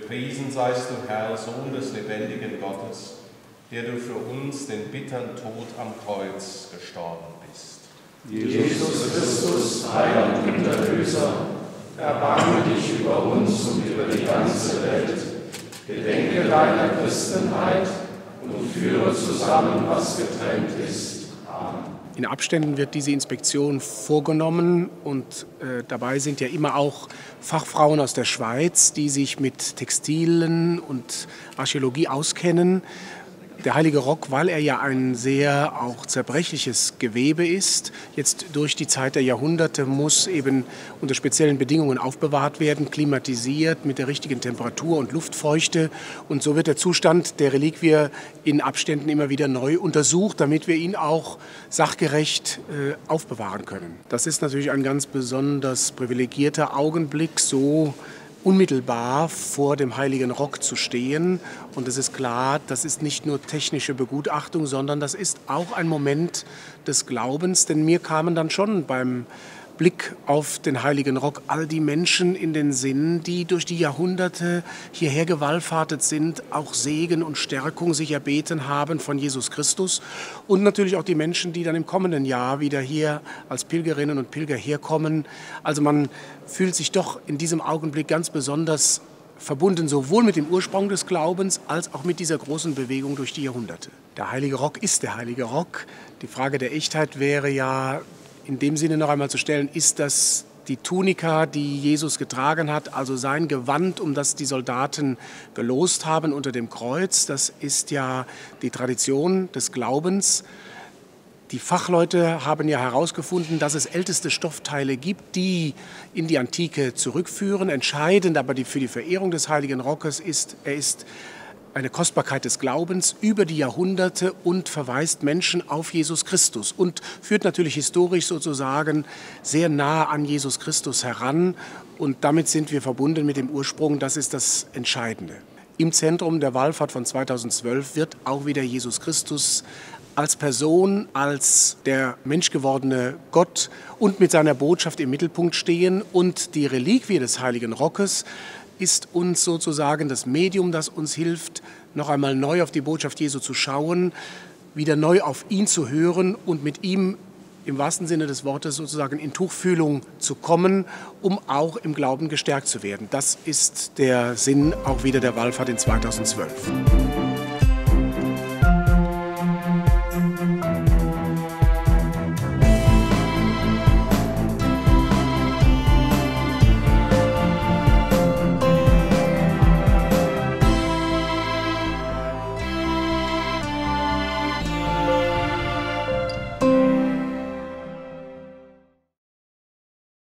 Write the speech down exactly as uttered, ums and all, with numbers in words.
Gepriesen seist du, Herr, Sohn des lebendigen Gottes, der du für uns den bittern Tod am Kreuz gestorben bist. Jesus Christus, Heiland und Erlöser, erbarme dich über uns und über die ganze Welt. Gedenke deiner Christenheit und führe zusammen, was getrennt ist. Amen. In Abständen wird diese Inspektion vorgenommen und äh, dabei sind ja immer auch Fachfrauen aus der Schweiz, die sich mit Textilien und Archäologie auskennen. Der Heilige Rock, weil er ja ein sehr auch zerbrechliches Gewebe ist, jetzt durch die Zeit der Jahrhunderte muss eben unter speziellen Bedingungen aufbewahrt werden, klimatisiert mit der richtigen Temperatur und Luftfeuchte. Und so wird der Zustand der Reliquie in Abständen immer wieder neu untersucht, damit wir ihn auch sachgerecht äh, aufbewahren können. Das ist natürlich ein ganz besonders privilegierter Augenblick, so unmittelbar vor dem Heiligen Rock zu stehen. Und es ist klar, das ist nicht nur technische Begutachtung, sondern das ist auch ein Moment des Glaubens. Denn mir kamen dann schon beim Blick auf den Heiligen Rock all die Menschen in den Sinn, die durch die Jahrhunderte hierher gewallfahrtet sind, auch Segen und Stärkung sich erbeten haben von Jesus Christus. Und natürlich auch die Menschen, die dann im kommenden Jahr wieder hier als Pilgerinnen und Pilger herkommen. Also man fühlt sich doch in diesem Augenblick ganz besonders verbunden, sowohl mit dem Ursprung des Glaubens als auch mit dieser großen Bewegung durch die Jahrhunderte. Der Heilige Rock ist der Heilige Rock. Die Frage der Echtheit wäre ja in dem Sinne noch einmal zu stellen, ist das die Tunika, die Jesus getragen hat, also sein Gewand, um das die Soldaten gelost haben unter dem Kreuz. Das ist ja die Tradition des Glaubens. Die Fachleute haben ja herausgefunden, dass es älteste Stoffteile gibt, die in die Antike zurückführen. Entscheidend aber die, für die Verehrung des Heiligen Rockes ist, er ist eine Kostbarkeit des Glaubens über die Jahrhunderte und verweist Menschen auf Jesus Christus und führt natürlich historisch sozusagen sehr nah an Jesus Christus heran. Und damit sind wir verbunden mit dem Ursprung, das ist das Entscheidende. Im Zentrum der Wallfahrt von zweitausendzwölf wird auch wieder Jesus Christus als Person, als der menschgewordene Gott und mit seiner Botschaft im Mittelpunkt stehen. Und die Reliquie des Heiligen Rockes ist uns sozusagen das Medium, das uns hilft, noch einmal neu auf die Botschaft Jesu zu schauen, wieder neu auf ihn zu hören und mit ihm im wahrsten Sinne des Wortes sozusagen in Tuchfühlung zu kommen, um auch im Glauben gestärkt zu werden. Das ist der Sinn auch wieder der Wallfahrt in zweitausendzwölf.